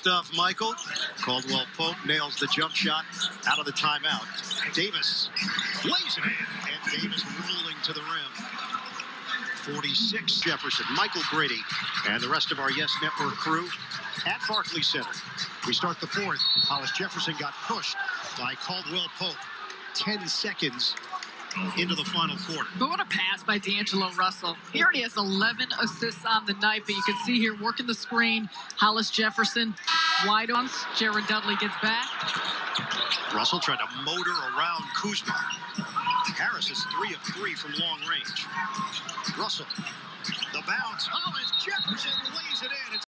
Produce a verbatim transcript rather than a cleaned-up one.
stuff, Michael. Caldwell Pope nails the jump shot out of the timeout. Davis lays it in, and Davis rolling to the rim. forty-six, Jefferson, Michael Grady, and the rest of our Yes Network crew at Barclays Center. We start the fourth. Hollis Jefferson got pushed by Caldwell Pope. Ten seconds into the final quarter. But what a pass by D'Angelo Russell. He already has eleven assists on the night, but you can see here working the screen. Hollis Jefferson wide on. Jared Dudley gets back. Russell tried to motor around Kuzma. Harris is three of three from long range. Russell, the bounce. Hollis Jefferson lays it in. It's